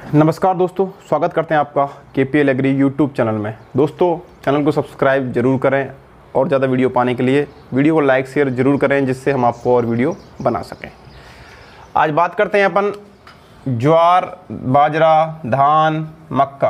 नमस्कार दोस्तों, स्वागत करते हैं आपका KPL एग्री यूट्यूब चैनल में। दोस्तों, चैनल को सब्सक्राइब जरूर करें और ज़्यादा वीडियो पाने के लिए वीडियो को लाइक शेयर जरूर करें, जिससे हम आपको और वीडियो बना सकें। आज बात करते हैं अपन ज्वार, बाजरा, धान, मक्का।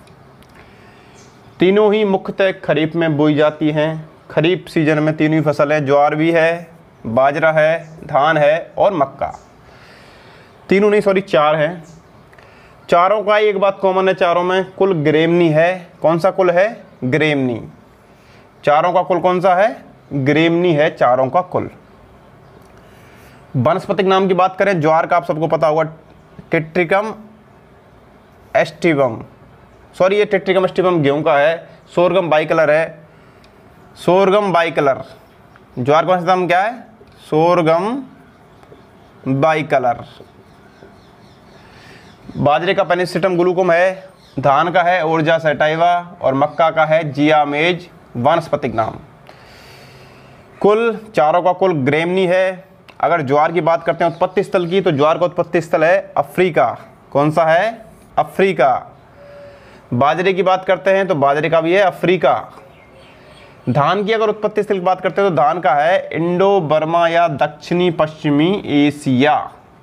तीनों ही मुख्यतः खरीफ में बोई जाती हैं। खरीफ सीजन में तीनों ही फसलें, ज्वार भी है, बाजरा है, धान है और मक्का। तीनों नहीं, सॉरी, चार हैं। चारों का एक बात कॉमन है, चारों में कुल ग्रेमनी है। कौन सा कुल है? ग्रेमनी। चारों का कुल कौन सा है? ग्रेमनी है चारों का कुल। वनस्पतिक नाम की बात करें, ज्वार का आप सबको पता होगा, टेट्रिकम एस्टिवम। सॉरी, ये टेट्रिकम एस्टिवम गेहूं का है। सोरगम बाइकलर है, सोरगम बाइकलर। ज्वार का नाम क्या है? Sorghum bicolor. बाजरे का पेनिसिटम ग्लूकोम है, धान का है ओरजा सैटाइवा और मक्का का है जियामेज वानस्पतिक नाम। कुल चारों का कुल ग्रेमनी है। अगर ज्वार की बात करते हैं उत्पत्ति स्थल की, तो ज्वार का उत्पत्ति स्थल है अफ्रीका। कौन सा है? अफ्रीका। बाजरे की बात करते हैं तो बाजरे का भी है अफ्रीका। धान की अगर उत्पत्ति स्थल की बात करते हैं तो धान का है इंडो बर्मा या दक्षिणी पश्चिमी एशिया।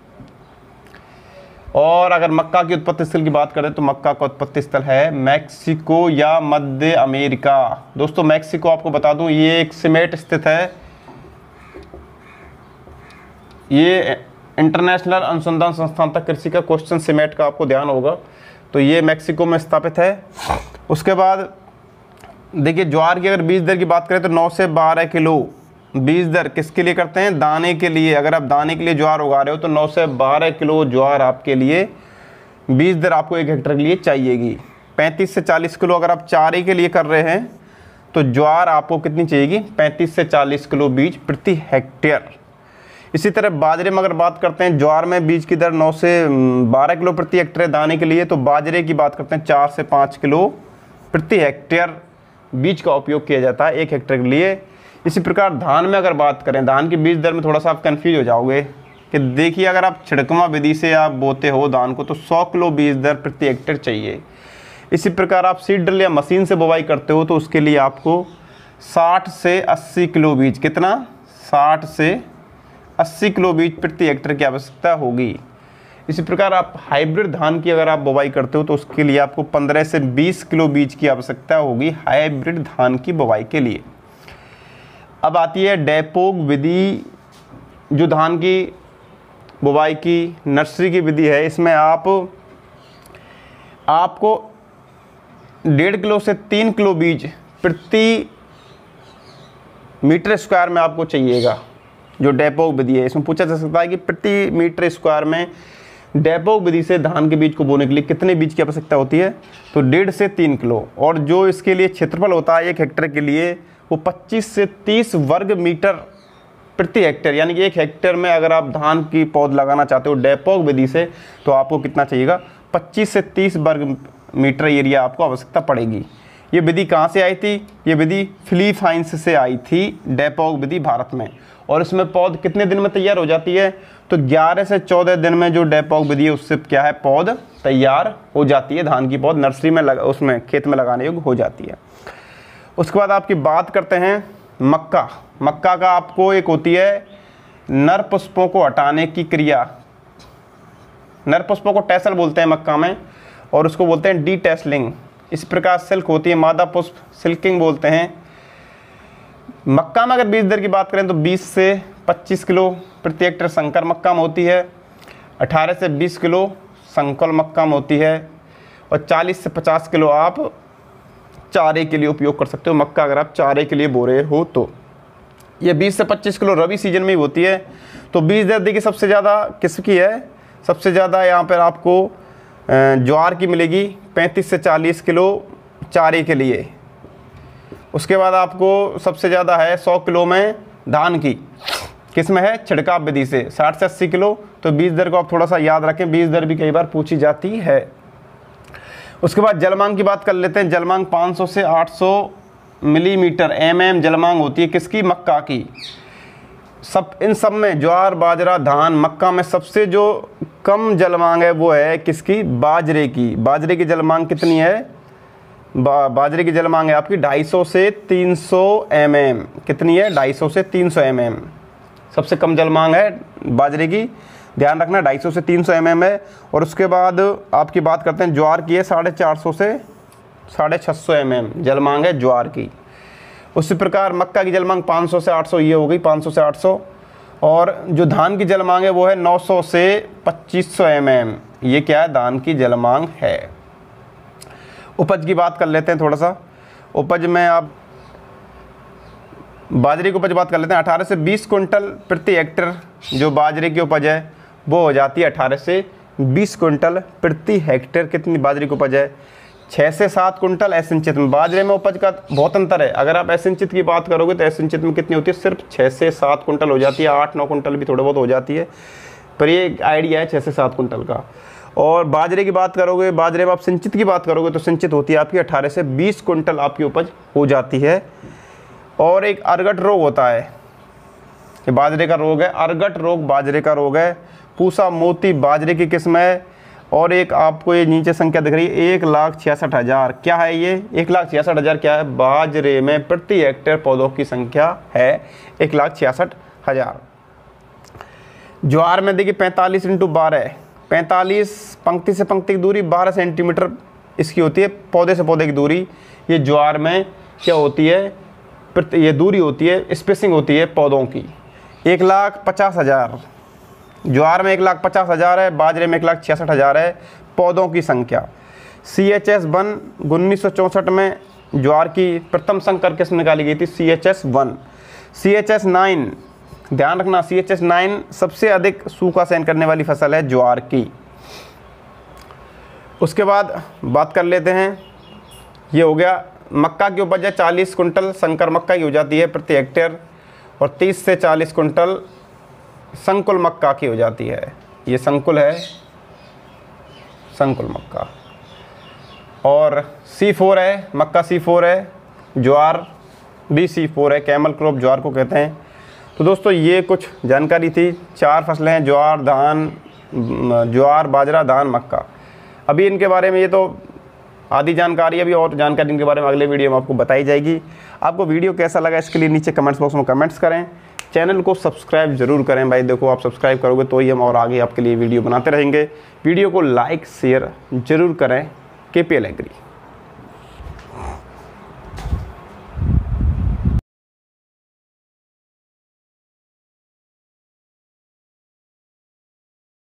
और अगर मक्का की उत्पत्ति स्थल की बात करें तो मक्का का उत्पत्ति स्थल है मैक्सिको या मध्य अमेरिका। दोस्तों, मैक्सिको आपको बता दूं, ये एक सिमेट स्थित है। ये इंटरनेशनल अनुसंधान संस्थान तक कृषि का क्वेश्चन सिमेट का आपको ध्यान होगा, तो ये मैक्सिको में स्थापित है। उसके बाद देखिए, ज्वार की अगर बीज दर की बात करें तो 9 से 12 किलो बीज दर किसके लिए करते हैं? दाने के लिए। अगर आप दाने के लिए ज्वार उगा रहे हो तो 9 से 12 किलो ज्वार आपके लिए बीज दर आपको 1 हेक्टेयर के लिए चाहिएगी। 35 से 40 किलो अगर आप चारे के लिए कर रहे हैं तो ज्वार आपको कितनी चाहिएगी? 35 से 40 किलो बीज प्रति हेक्टेयर। इसी तरह बाजरे में अगर बात करते हैं, ज्वार में बीज की दर 9 से 12 किलो प्रति हेक्टेयर दाने के लिए, तो बाजरे की बात करते हैं 4 से 5 किलो प्रति हेक्टेयर बीज का उपयोग किया जाता है 1 हेक्टेयर के लिए। इसी प्रकार धान में अगर बात करें, धान की बीज दर में थोड़ा सा आप कन्फ्यूज हो जाओगे कि देखिए, अगर आप छिड़कवा विधि से आप बोते हो धान को तो 100 किलो बीज दर प्रति हेक्टेयर चाहिए। इसी प्रकार आप सीड ड्रिल या मशीन से बुवाई करते हो तो उसके लिए आपको 60 से 80 किलो बीज, कितना? 60 से 80 किलो बीज प्रति हेक्टेयर की आवश्यकता होगी। इसी प्रकार आप हाइब्रिड धान की अगर आप बुवाई करते हो तो उसके लिए आपको 15 से 20 किलो बीज की आवश्यकता होगी हाइब्रिड धान की बुवाई के लिए। अब आती है डेपोग विधि, जो धान की बुवाई की नर्सरी की विधि है। इसमें आपको 1.5 किलो से 3 किलो बीज प्रति मीटर स्क्वायर में आपको चाहिएगा। जो डेपोग विधि है, इसमें पूछा जा सकता है कि प्रति मीटर स्क्वायर में डेपोग विधि से धान के बीज को बोने के लिए कितने बीज की आवश्यकता होती है? तो 1.5 से 3 किलो। और जो इसके लिए क्षेत्रफल होता है 1 हेक्टेयर के लिए, वो 25 से 30 वर्ग मीटर प्रति हेक्टेयर, यानी कि 1 हेक्टेयर में अगर आप धान की पौध लगाना चाहते हो डेपोग विधि से तो आपको कितना चाहिएगा? 25 से 30 वर्ग मीटर एरिया आपको आवश्यकता पड़ेगी। ये विधि कहाँ से आई थी? ये विधि फिलीपाइंस से आई थी, डेपोग विधि भारत में। और इसमें पौध कितने दिन में तैयार हो जाती है? तो 11 से 14 दिन में जो डेपोग विधि है उससे क्या है, पौध तैयार हो जाती है। धान की पौध नर्सरी में उसमें खेत में लगाने योग्य हो जाती है। उसके बाद आपकी बात करते हैं मक्का। मक्का का आपको एक होती है नर पुष्पों को हटाने की क्रिया। नर पुष्पों को टैसल बोलते हैं मक्का में, और उसको बोलते हैं डी टैसलिंग। इस प्रकार सिल्क होती है, मादा पुष्प सिल्किंग बोलते हैं। मक्का में अगर बीज दर की बात करें तो 20 से 25 किलो प्रति हेक्टेयर संकर मक्का में होती है, 18 से 20 किलो संकुल मक्का में होती है, और 40 से 50 किलो आप चारे के लिए उपयोग कर सकते हो। मक्का अगर आप चारे के लिए बो रहे हो तो ये 20 से 25 किलो रबी सीजन में ही होती है। तो बीज दर देखिए सबसे ज़्यादा किसकी है? सबसे ज़्यादा यहाँ पर आपको ज्वार की मिलेगी 35 से 40 किलो चारे के लिए। उसके बाद आपको सबसे ज़्यादा है 100 किलो में धान की, किस में है? छिड़काव विधि से 60 से 80 किलो। तो बीज दर को आप थोड़ा सा याद रखें, बीज दर भी कई बार पूछी जाती है। उसके बाद जलमांग की बात कर लेते हैं। जलमांग 500 से 800 मिलीमीटर जलमांग होती है किसकी? मक्का की। इन सब में ज्वार, बाजरा, धान, मक्का में सबसे जो कम जल मांग है वो है किसकी, बाजरे की। बाजरे की जल मांग कितनी है, बाजरे की जल मांग है आपकी 250 से 300 mm। कितनी है, 250 से 300 mm सबसे कम जल मांग है बाजरे की, ध्यान रखना 250 से 300 mm है। और उसके बाद आपकी बात करते हैं ज्वार की है, 450 से 650 mm जल मांग है ज्वार की। उसी प्रकार मक्का की जल मांग 500 से 800, ये हो गई 500 से 800। और जो धान की जल मांग है वो है 900 से 2500 mm, ये क्या है, धान की जल मांग है। उपज की बात कर लेते हैं थोड़ा सा। उपज में आप बाजरे की उपज बात कर लेते हैं। 18 से 20 कुंटल प्रति हेक्टेयर जो बाजरे की उपज है वो हो जाती है 18 से 20 कुंटल प्रति हेक्टेयर। कितनी बाजरे की उपज है, 6 से 7 कुंटल एसिंचित में। बाजरे में उपज का बहुत अंतर है। अगर आप एसिंचित की बात करोगे तो एसिंचित में कितनी होती है, सिर्फ 6 से 7 कुंटल हो जाती है, 8-9 कुंटल भी थोड़े बहुत हो जाती है, पर ये आइडिया है 6 से 7 कुंटल का। और बाजरे की बात करोगे, बाजरे में आप सिंचित की बात करोगे तो सिंचित होती है आपकी 18 से 20 कुंटल आपकी उपज हो जाती है। और एक अर्गट रोग होता है, ये बाजरे का रोग है, अर्गट रोग बाजरे का रोग है। पूसा मोती बाजरे की किस्म है। और एक आपको ये नीचे संख्या दिख रही है 1,66,000, क्या है ये, 1,66,000 क्या है, बाजरे में प्रति हेक्टेयर पौधों की संख्या है 1,66,000। ज्वार में देखिए 45 × 12, 45 पंक्ति से पंक्ति की दूरी 12 सेंटीमीटर इसकी होती है, पौधे से पौधे की दूरी। ये ज्वार में क्या होती है, ये दूरी होती है, स्पेसिंग होती है पौधों की। 1,50,000 ज्वार में 1,50,000 है, बाजरे में 1,66,000 है पौधों की संख्या। CHS-1 1964 में ज्वार की प्रथम संकर किस्म निकाली गई थी, CHS-1। CHS-9 ध्यान रखना, CHS-9 सबसे अधिक सूखा सहन करने वाली फसल है ज्वार की। उसके बाद बात कर लेते हैं, ये हो गया मक्का की उपज है 40 कुंटल संकर मक्का की हो जाती है प्रति हेक्टेयर, और 30 से 40 कुंटल संकुल मक्का की हो जाती है। ये संकुल है, संकुल मक्का। और C4 है, मक्का C4 है, ज्वार भी C4 है, कैमल क्रॉप ज्वार को कहते हैं। तो दोस्तों ये कुछ जानकारी थी। 4 फसलें हैं, ज्वार, धान, ज्वार, बाजरा, धान, मक्का। अभी इनके बारे में ये तो आधी जानकारी, अभी और जानकारी इनके बारे में अगले वीडियो में आपको बताई जाएगी। आपको वीडियो कैसा लगा इसके लिए नीचे कमेंट्स बॉक्स में कमेंट्स करें। चैनल को सब्सक्राइब जरूर करें भाई, देखो आप सब्सक्राइब करोगे तो ही हम और आगे आपके लिए वीडियो बनाते रहेंगे। वीडियो को लाइक शेयर जरूर करें। KPL agree.